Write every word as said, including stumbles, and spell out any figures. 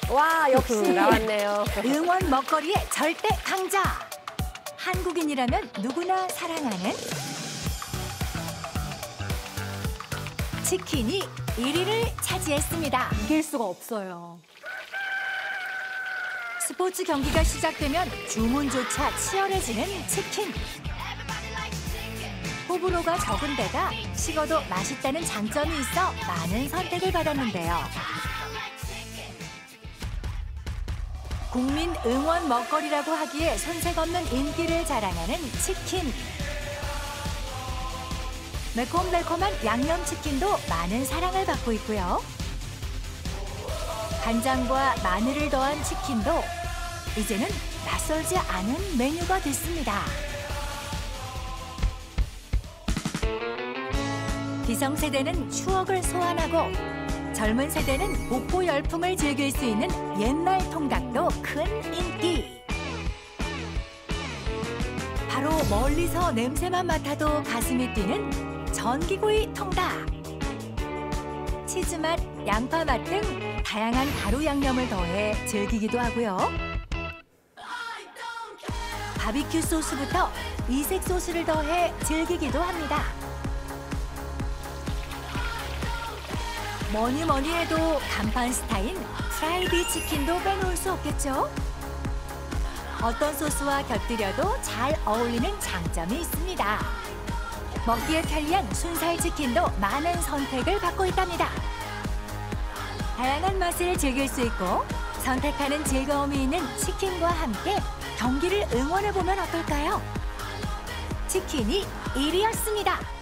와, 역시 나왔네요. 응원 먹거리의 절대 강자. 한국인이라면 누구나 사랑하는 치킨이 일 위를 차지했습니다. 이길 수가 없어요. 스포츠 경기가 시작되면 주문조차 치열해지는 치킨. 호불호가 적은 데다 식어도 맛있다는 장점이 있어 많은 선택을 받았는데요. 국민 응원 먹거리라고 하기에 손색 없는 인기를 자랑하는 치킨. 매콤달콤한 양념치킨도 많은 사랑을 받고 있고요. 간장과 마늘을 더한 치킨도 이제는 낯설지 않은 메뉴가 됐습니다. 기성세대는 추억을 소환하고 젊은 세대는 복고 열풍을 즐길 수 있는 옛날 통닭도 큰 인기. 바로 멀리서 냄새만 맡아도 가슴이 뛰는 전기구이 통닭. 치즈맛, 양파맛 등 다양한 가루 양념을 더해 즐기기도 하고요. 바비큐 소스부터 이색 소스를 더해 즐기기도 합니다. 뭐니 뭐니 해도 간판 스타인 프라이드 치킨도 빼놓을 수 없겠죠? 어떤 소스와 곁들여도 잘 어울리는 장점이 있습니다. 먹기에 편리한 순살 치킨도 많은 선택을 받고 있답니다. 다양한 맛을 즐길 수 있고 선택하는 즐거움이 있는 치킨과 함께 경기를 응원해보면 어떨까요? 치킨이 일 위였습니다.